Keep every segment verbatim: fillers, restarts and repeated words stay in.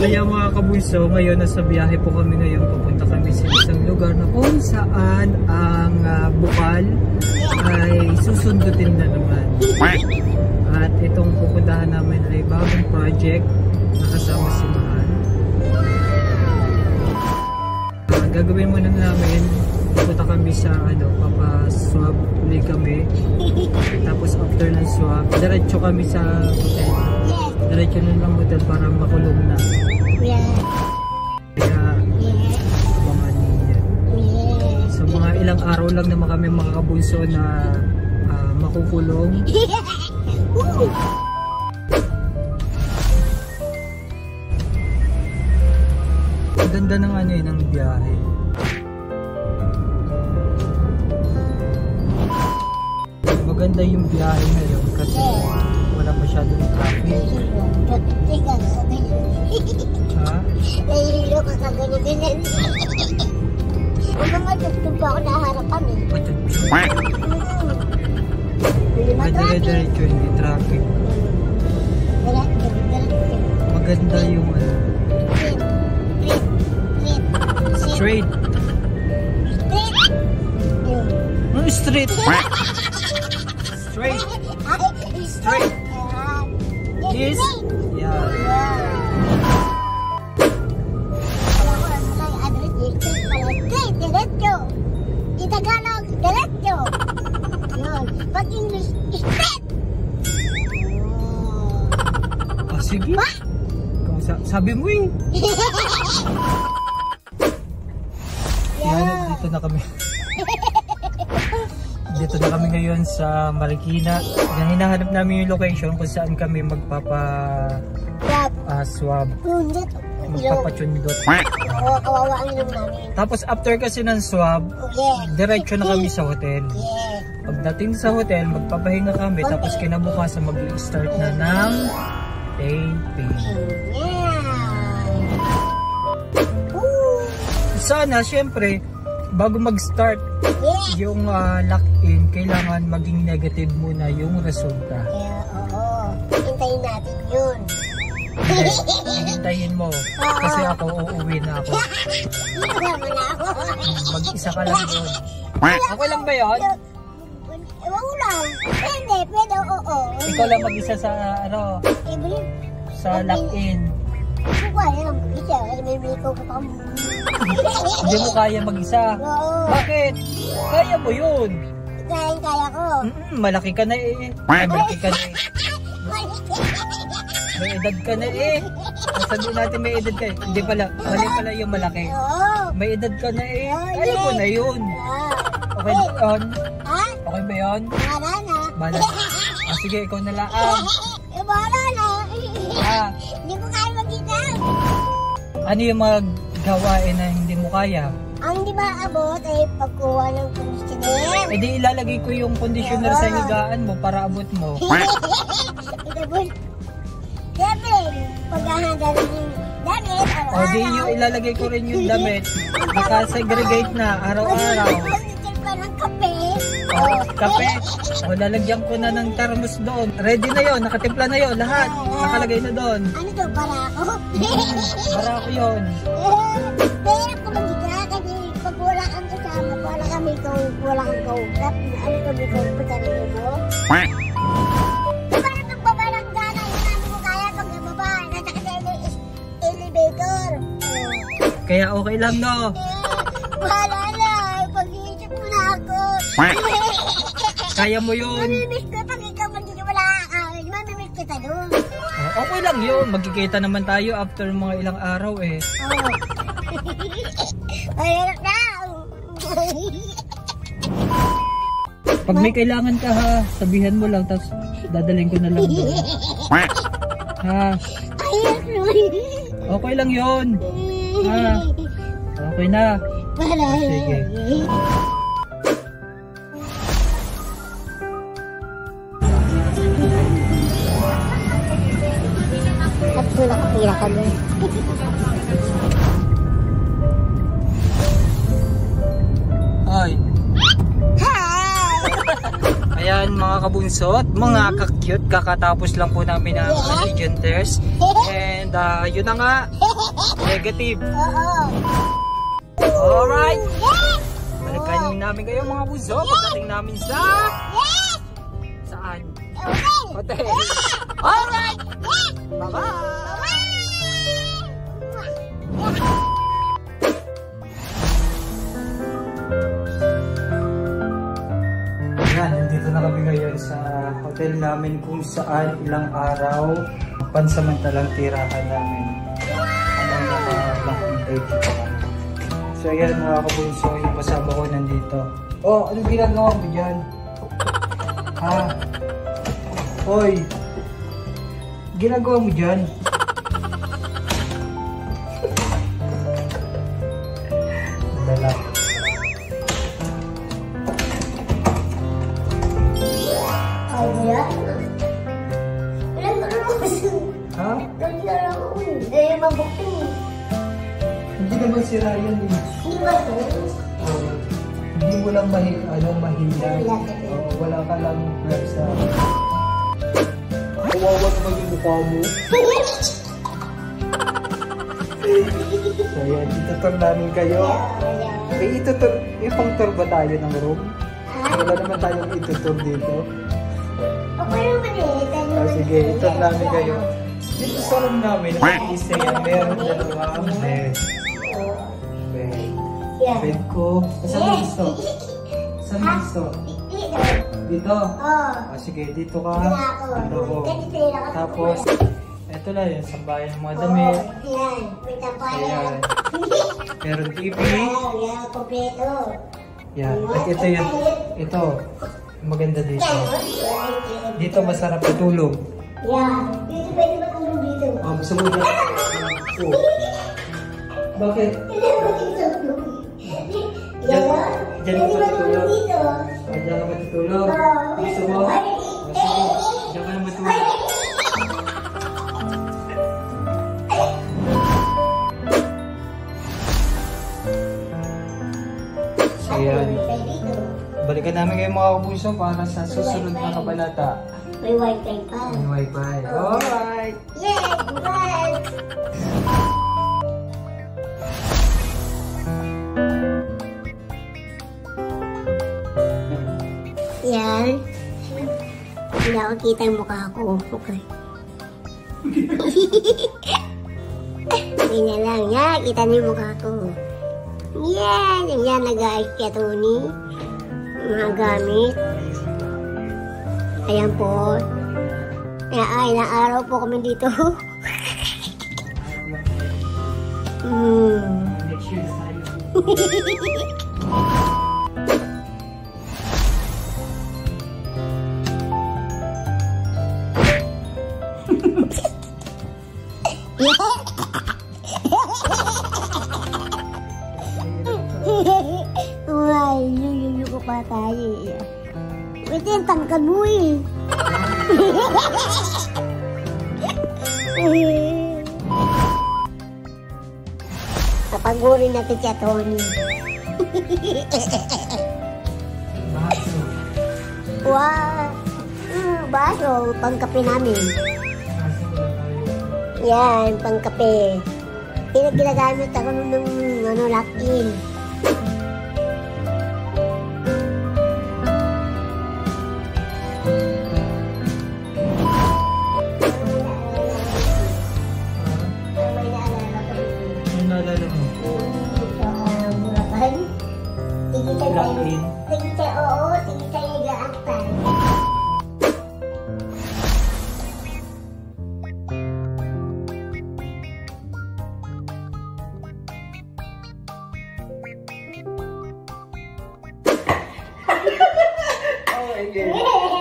Kaya mga kabunso, ngayon nasa biyahe po kami ngayon. Pupunta kami sa isang lugar na kung saan ang uh, bukal ay susundutin na naman. At itong pupuntahan namin ay bagong project na kasama si Mahal. Uh, gagawin muna namin, pupunta kami sa ano, papaswab ulit kami. Tapos after ng swab, diretso kami sa hotel. Diretso na lang hotel para makulong na. Kaya abangan ninyo. So mga ilang araw lang naman kami mga kabunso na uh, makukulong. Ang ganda ng ano yun, ng biyahe. Maganda yung biyahe ngayon kasi wala masyadong traffic. Ha? Nahihilo ka sa ganyan-ganyan. Kung mga tugtog pa ako naharapan eh. Diretso, hindi traffic. Maganda yung ano. Straight. Ano street? Straight. Straight. Yes. Yeah. Tagalog, diretso. Yun. Pag English, straight. Ah, sige. Kung sa sabi mo eh. Yan, dito na kami. Dito na kami ngayon sa Marikina. Yan, hinahanap namin yung location kung saan kami magpapa uh, swab. Magpapachundot. Oo, kawawa ang inom namin. Tapos after kasi ng swab, yeah. Diretso na kami sa hotel. Yeah. Pagdating sa hotel, magpapahinga kami. Okay. Tapos kinabukasan mag-start na ng taping. Yeah. Sana, syempre, bago mag-start yeah. yung uh, lock-in, kailangan maging negative muna yung resulta. Yeah, oo. Hintayin natin yun. Hintayin mo. Kasi ako, uuwi na ako. Mag-isa ka lang yun. Ako lang ba yun? Ewan lang. Pwede, pwede, oo. Ikaw lang mag-isa sa, ano, sa lock-in. Hindi ko kaya mag-isa. May ko pa. Hindi mo kaya mag-isa? Oo. Bakit? Kaya mo yun. Kaya kaya ko. Mm-mm, malaki ka na eh. Malaki ka na eh. May edad ka na eh. Sabihin natin may edad ka eh. Hindi pala. Mali pala yung malaki. May edad ka na eh. Ayaw mo na yun. Okay ba yun? Okay ba yun? Bahala na. Bahala na. Ah, sige, ikaw na lang. Ah. Bahala na. Ah. Hindi ko kaya mag-isa. Ano yung mga gawain na hindi mo kaya? Ang hindi maabot ay pagkuha ng conditioner. Eh di ilalagay ko yung conditioner sa higaan mo para abot mo. Siyempre, paghahanda rin yung damit, araw-araw. O di yung ilalagay ko rin yung damit. Naka-segregate na araw-araw. Pagkakit pa ng kape. O, kape. O, lalagyan ko na ng thermos doon. Ready na yon, nakatimpla na yon, lahat. Nakalagay na doon. Ano to, para ako? Para ako yun. Mahirap ko mag-iga kasi pag wala kang kasama, wala kami ikaw, wala kang kausap. Ano to, may kausap sa rin mo? Kaya okay lang, no? Wala na. Pag-iisip mo na ako. Kaya mo yun. Mamimiss ko pag ikaw magkikawala ka. Mamimiss kita doon. Oh, okay lang yun. Magkikita naman tayo after mga ilang araw eh. Oo. Mahirap na. Pag may kailangan ka ha, sabihan mo lang. Tapos dadalhin ko na lang doon. Ha? Okay lang yun. Ah, okay na. Sige. At kung nakapira kami. Hi. Hi! Ayan mga kabunsot, mga ka-cute, kakatapos lang po namin ang religion test. And uh, yun na nga, Negative. Oo. Alright. Yes! Balikan namin kayo mga buso pagdating namin sa... Yes! Saan? Hotel! Hotel. Alright. Yes! Bye-bye. Yan, nandito na kami ngayon sa hotel namin kung saan ilang araw pansamantalang tirahan namin. Hanggang naka-long pa kami. So ayan mga kabunso, yung kasama ko nandito. Oh, anong ginagawa mo dyan? Ha? Hoy! Ginagawa mo dyan? Dala. Ay, yan. Ilan ka naman kasi? Ha? Dali na lang ako eh. Dali mabukting. Hindi naman sira yan eh. Hindi ba ito? Oh, hindi mo lang mahi, ano, mahila. Oh, wala ka lang grab sa... Kawawa naman yung mukha mo. So yan, itutur namin kayo. May itutur, may pang-tour ba tayo ng room? Wala naman tayong itutur dito. Okay naman eh. Oh, sige, itutur namin kayo. Dito sa room namin, isa yan, meron dalawang bed. Bed. Yeah. Bed ko. Saan gusto? Saan gusto? Dito. Dito? Oo. Oh, sige, dito ka. Wala ako. Dito ko. Ganito lang ako. Tapos, eto lang yung sambayan ng mga damit. Oo, yan. May tampayan. Ayan. Meron T V. Ayan, yan. Kompleto. Yan. At ito yun. Ito. Maganda dito. Dito masarap itulog. Yan. Dito pwede matulog dito. Oh, gusto mo na? Oh. Bakit? Hindi mo dito. Diyan, Yan. diyan Pwede ka matulog matutulog. dito. Ah, diyan ka matutulog. Oo. Gusto mo? Ay, Oh, sige. Diyan ka na matulog. So yan. Balikan namin kayo mga kapuso para sa susunod na kabanata. May wifi pa. May wifi. Alright. Yes, bye. Yan. Hindi ako kita yung mukha ko. Okay. Ganyan lang. Yan, kita niyo yung mukha ko. Yan. Yan, nag-aayos kaya Tony. Mga gamit. Ayan po. Ayan, ay, na araw po kami dito. Hmm. Next year na tayo. Ay, yuyuyu ko pa tayo eh. Wait, yung tangkad mo eh. Kapag-uri natin siya, Tony. Baso. Wow! Mm, baso, pangkape namin. Baso wala tayo. Yan, pangkape. Kaya ginagamit ako nung ng ano, lock-in. Ano naalala mo? Lock-in? Tigita, oo, tigita yung gaaktan. Oh my God.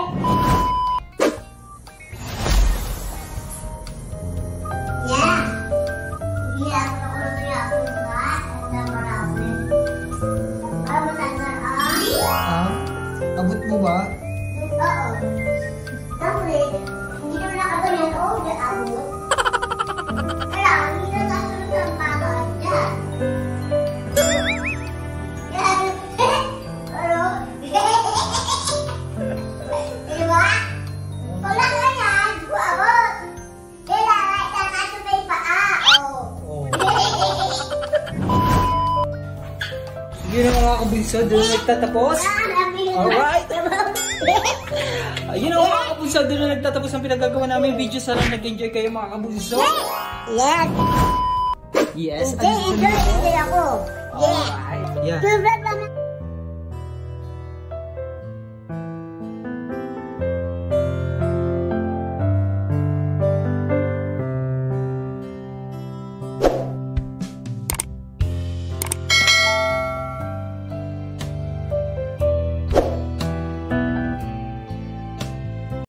Yeah. Hindi ako nakulong niya ako ba? Ang marami. Ano tanda ah? Ah? Abot mo ba? Oo. Tapos, hindi naman nakaganyan. Oo, hindi abot. Kaya, hindi na nasunod ang mga dyan. Yan. Ano? Di ba? Wala ganyan. Di ko abot. Kailangan, itangaso may paa. Oo. Oo. Yun ang mga kabunso, doon na nagtatapos. Alright. Yun ang mga kabunso, doon na nagtatapos ang pinagagawa namin video. Sana nag-enjoy kayo mga kabunso. Yes. Yes. Enjoy, enjoy, enjoy ako. Yes. Alright. Yeah. Super,